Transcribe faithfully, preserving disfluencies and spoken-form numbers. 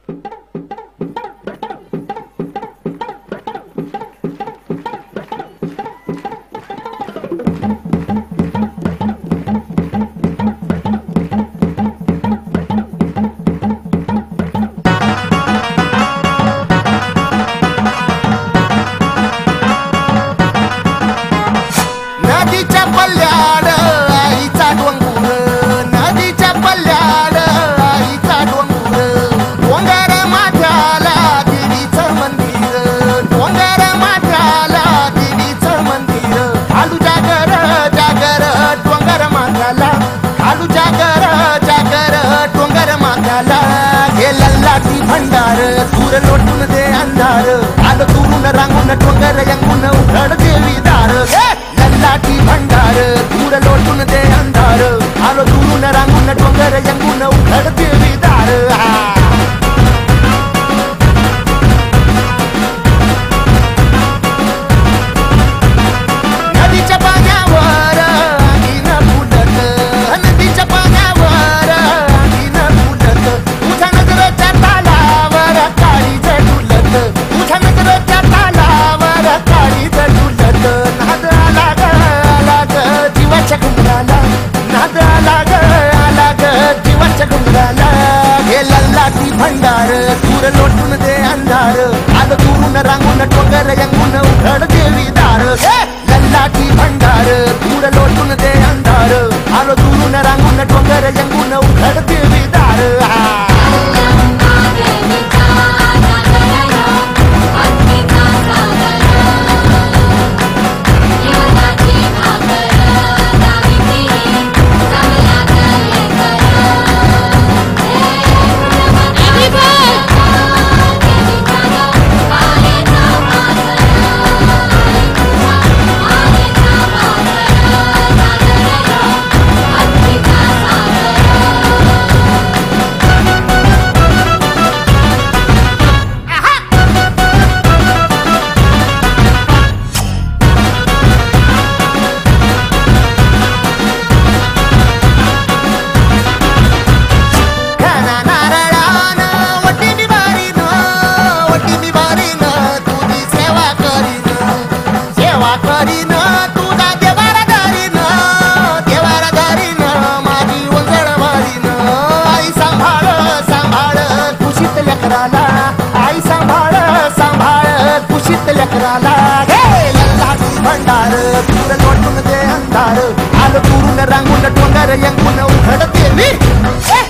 भंडार दूर लोटून दे अंधार आलो दुरून रांगून डोंगर यंगून उघड देवी दार लल्लाटी भंडार दूर लोटून दे अंधार आलो दुरून रांगून डोंगर यंगून उघड देवी दार नदीच्या पाण्यावर आगीन फुलत नदीच्या पाण्यावर आगीन फुलत तुझ्या नजरेच्या तालावर काळी झुलत तुझ्या नजरेच्या तालावर काळी झुलत नाद आला ग आला ग जीवाच्या घुंगराला नाद आला ग आला ग जीवाच्या घुंगराला हे लल्लाटी भंडार दूर लोटून दे अंधार आलो दुरून रांगून डोंगर यंगून उघड देवी दार लल्लाटी भंडार दूर लोटून दे अंधार आलो दुरून रांगून डोंगर यंगून उघड देवी दार करीन तुझा देवार धरीन देवार धरीन माझी वंजळ भरीन आई सांभाळ सांभाळ कुशीत लेकराला आई सांभाळ सांभाळ कुशीत लेकराला हे लल्लाटी भंडार दूर लोटून दे अंधार आलो दुरून रांगून डोंगर यंगून उघड देवी